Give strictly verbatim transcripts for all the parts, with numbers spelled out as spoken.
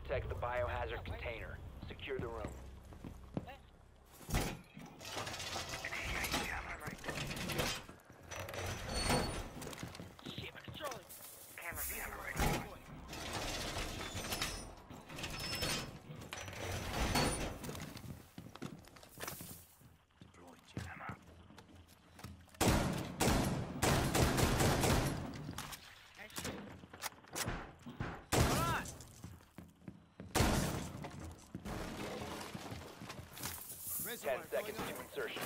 protect the biohazard container. Secure the room. Shit, my controller. Camera camera ready. Deploying jammer. That shit. Come on. Ten seconds to insertion.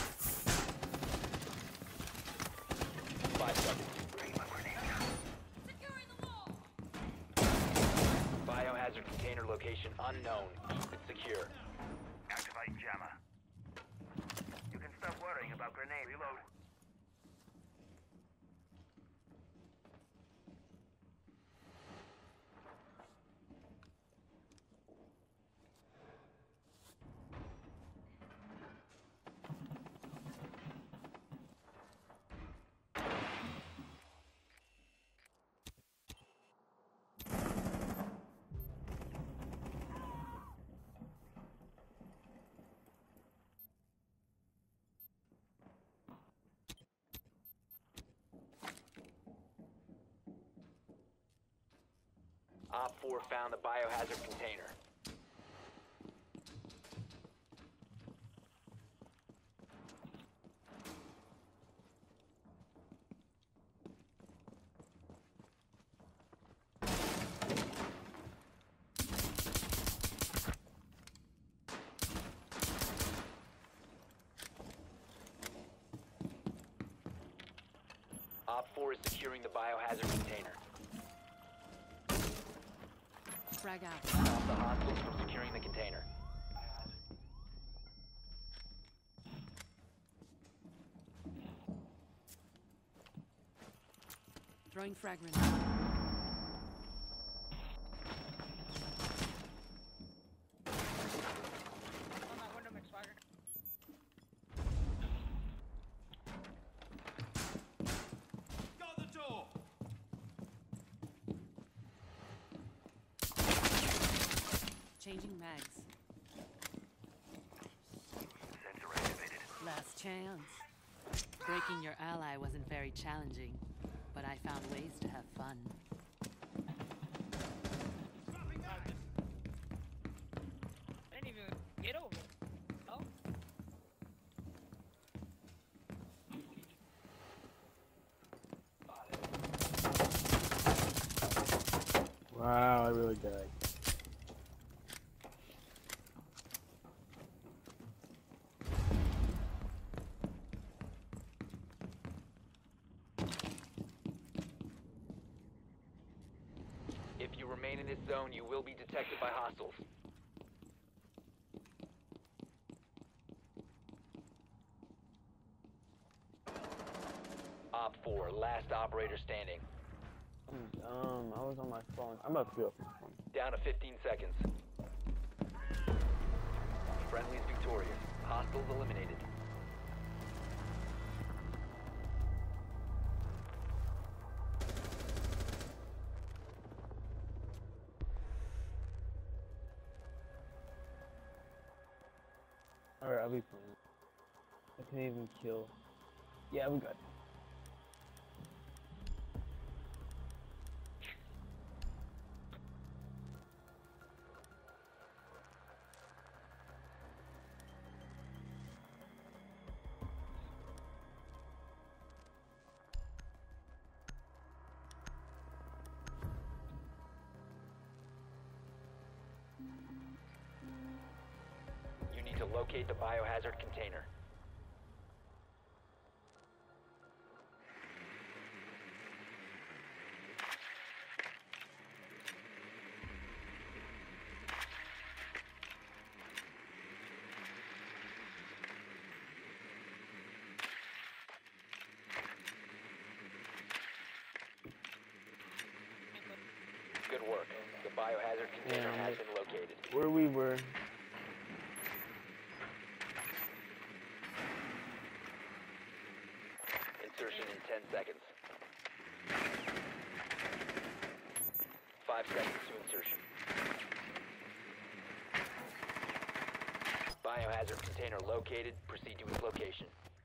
Five seconds. Securing the wall. Biohazard container location unknown. Keep it secure. Activate jammer. You can stop worrying about grenade. Reload. Op four found the biohazard container. Op four is securing the biohazard container. Frag out. Stop the hostiles from securing the container. Throwing frag grenade. On that window, McSwagger. Got the door. Changing mags. Sensor activated. Last chance. Breaking your ally wasn't very challenging, but I found ways to have fun. I didn't even get over it. Oh. Wow, I really died. If you remain in this zone, you will be detected by hostiles. Op four, last operator standing. Um, I was on my phone. I'm about to go. Down to fifteen seconds. Friendly's victorious. Hostiles eliminated. Alright, I'll be playing. I can't even kill. Yeah, we got it. You need to locate the biohazard container. Good work. The biohazard container Yeah, has been located. Where we were. Insertion in ten seconds. Five seconds to insertion. biohazard container located. Proceed to its location.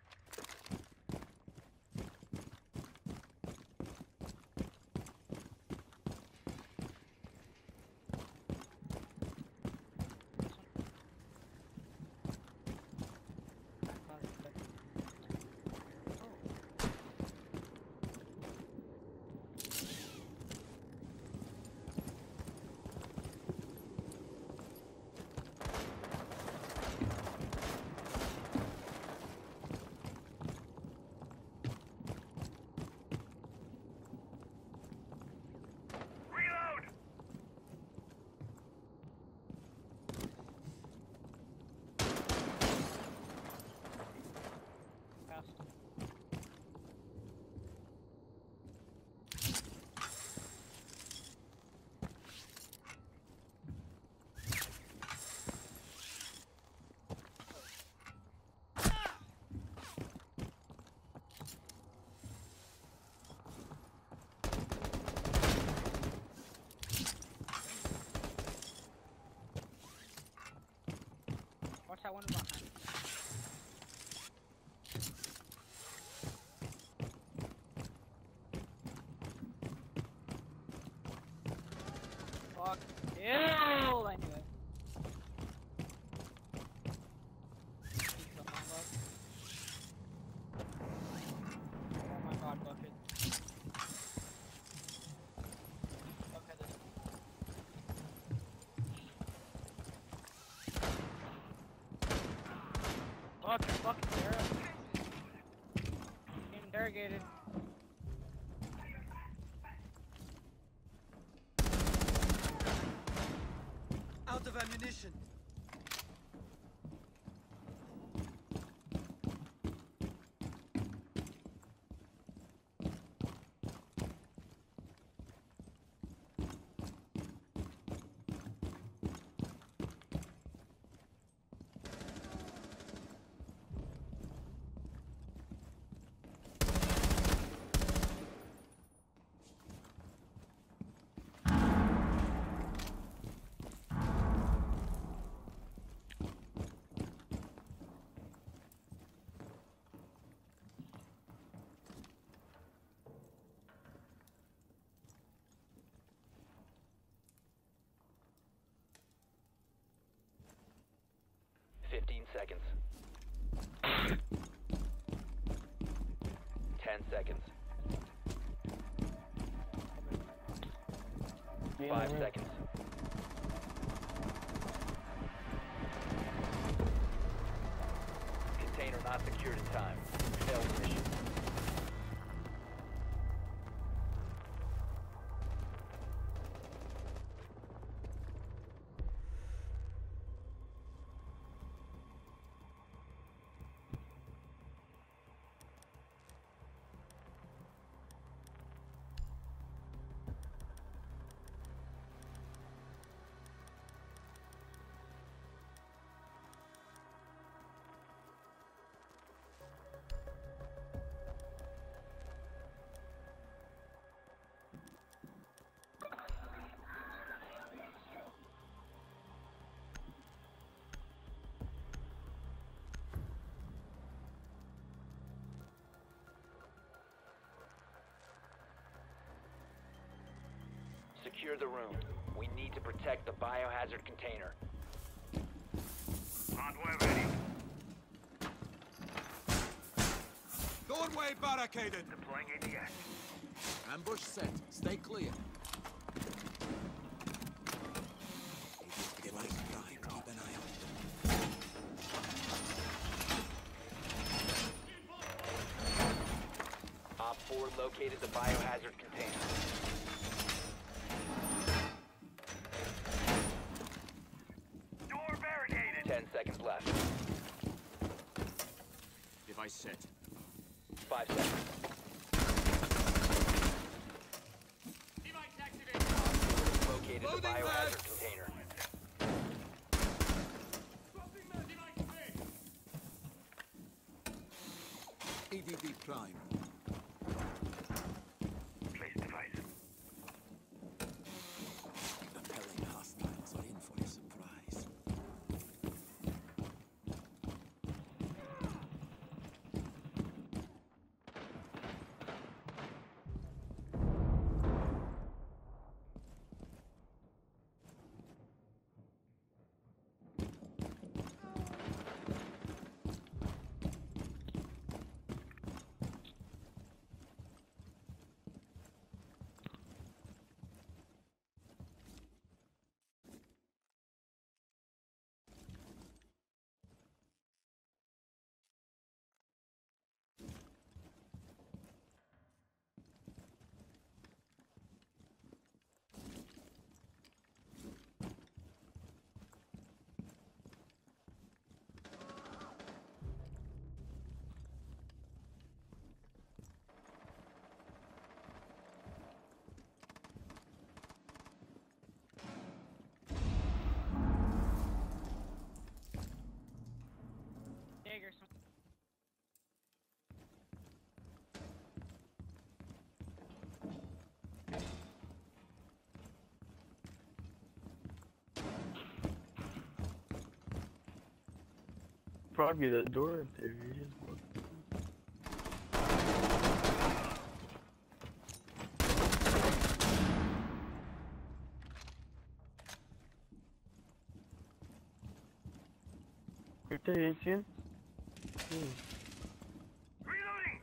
Reload! Pass. Watch that one behind. Fuck. Ew, I knew it. Keep the bomb up. Oh my god, bucket. Okay, this. Fuck, fuck, Sarah. Interrogated. Out of ammunition. Fifteen seconds. Ten seconds. Five seconds. Container not secured in time. Failed mission. Secure the room. We need to protect the biohazard container. Hardware ready. Doorway barricaded. Deploying A D S. Ambush set. Stay clear. Keep an eye on them. Op four located the biohazard container. Door barricaded. Ten seconds left. Device set. Five seconds. Located the Loading biohazard back. container. A D B prime. Place device. Repelling hostiles are in for a surprise. probably that door up there. You just walk right there, you see him? Hmm. Reloading!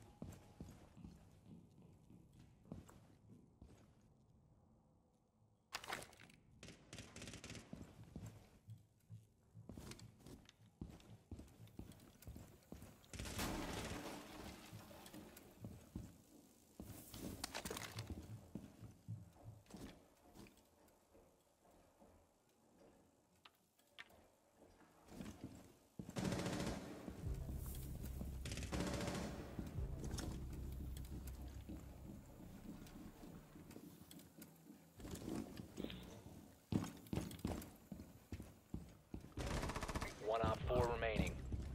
One op four remaining.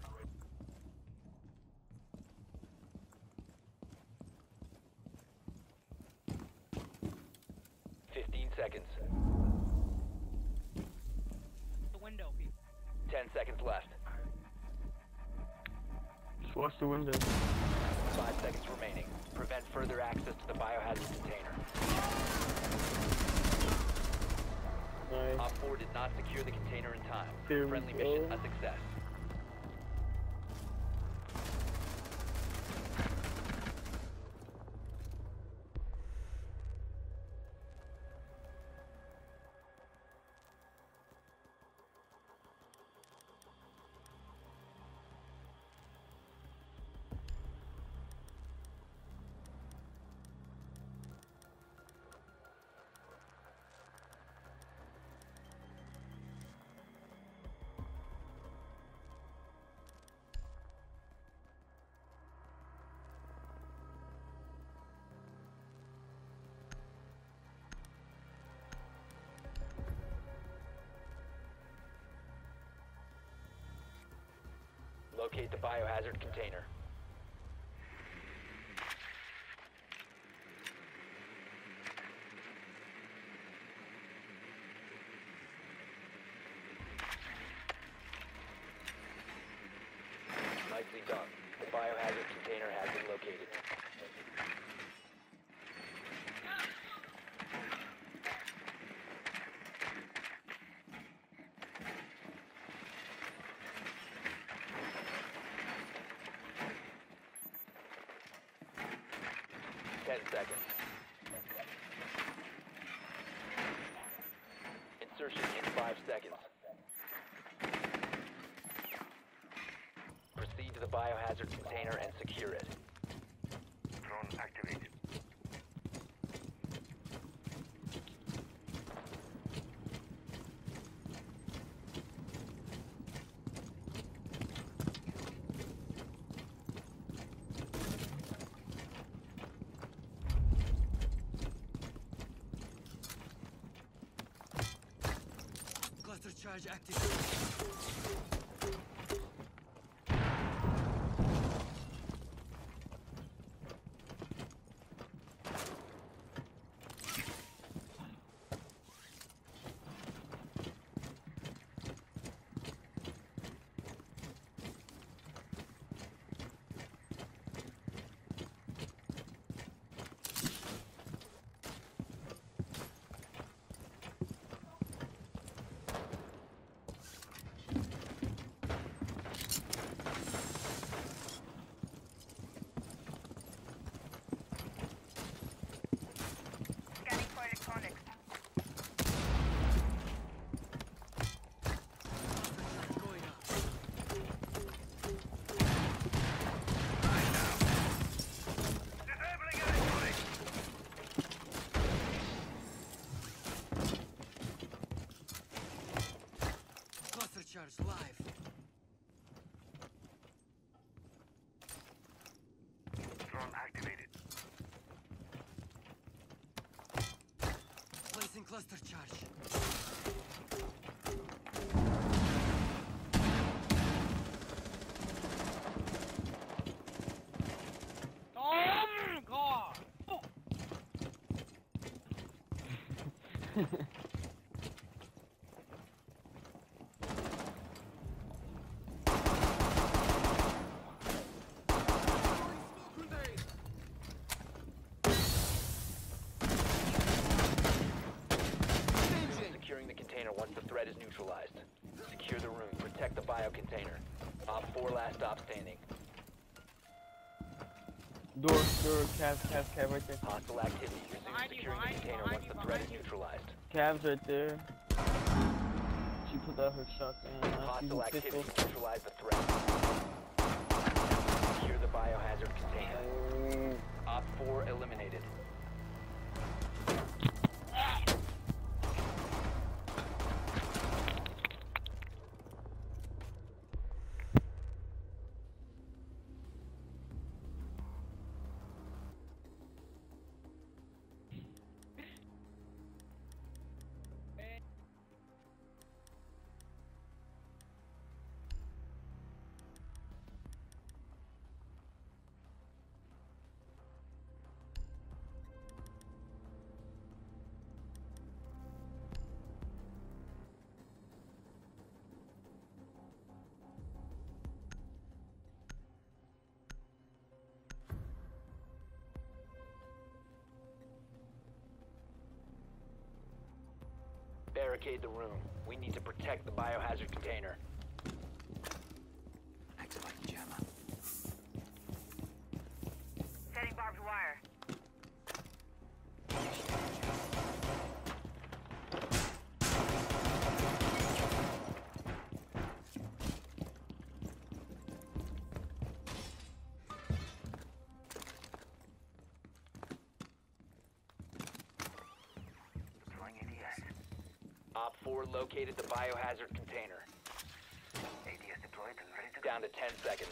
Fifteen seconds. The window, people. Ten seconds left. Just watch the window. Five seconds remaining. Prevent further access to the biohazard container. Nice. Op four did not secure the container in time. There we Friendly mission go. a success. Locate the biohazard container. Nicely done. The biohazard container has been located. Ten seconds. Insertion in five seconds. Proceed to the biohazard container and secure it. Drone activated. Cluster charge active. Scanning for electronics. Going up. Disabling electronics. Cluster charge live. Drone activated. Placing cluster charge. Oh, God! Oh. once the threat is neutralized. Secure the room. Protect the bio container. Op four last stop standing. Door, door, Cavs, Cavs, Cav right there. Hostile activity. Resume Behind you, securing the behind you, container behind once you, the threat is behind you. neutralized. Cavs right there. She put out her shotgun. Now she's Hostile a pistol. activity. Neutralize the threat. Secure the biohazard container. Op four eliminated. Barricade the room. We need to protect the biohazard container. Activate jammer. Setting barbed wire. Deploying A D S. Op four located the biohazard container. A D S deployed and ready to go. Down to ten seconds.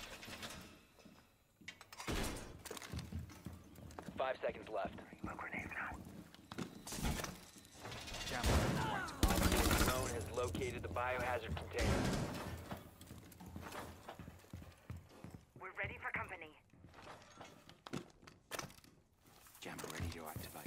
Five seconds left. Low grenade now. Jammer. Drone has located the biohazard container. We're ready for company. Jammer ready to activate.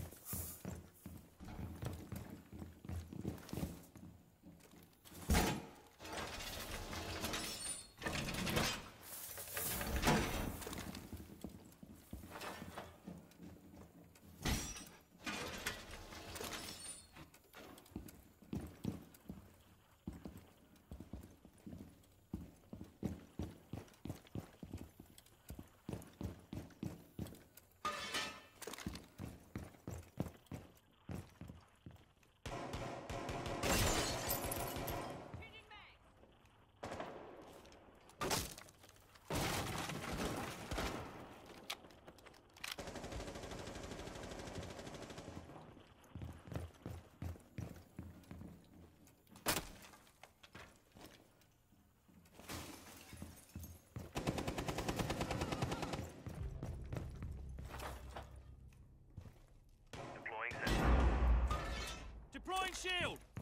Deploying sensor. Deploying shield!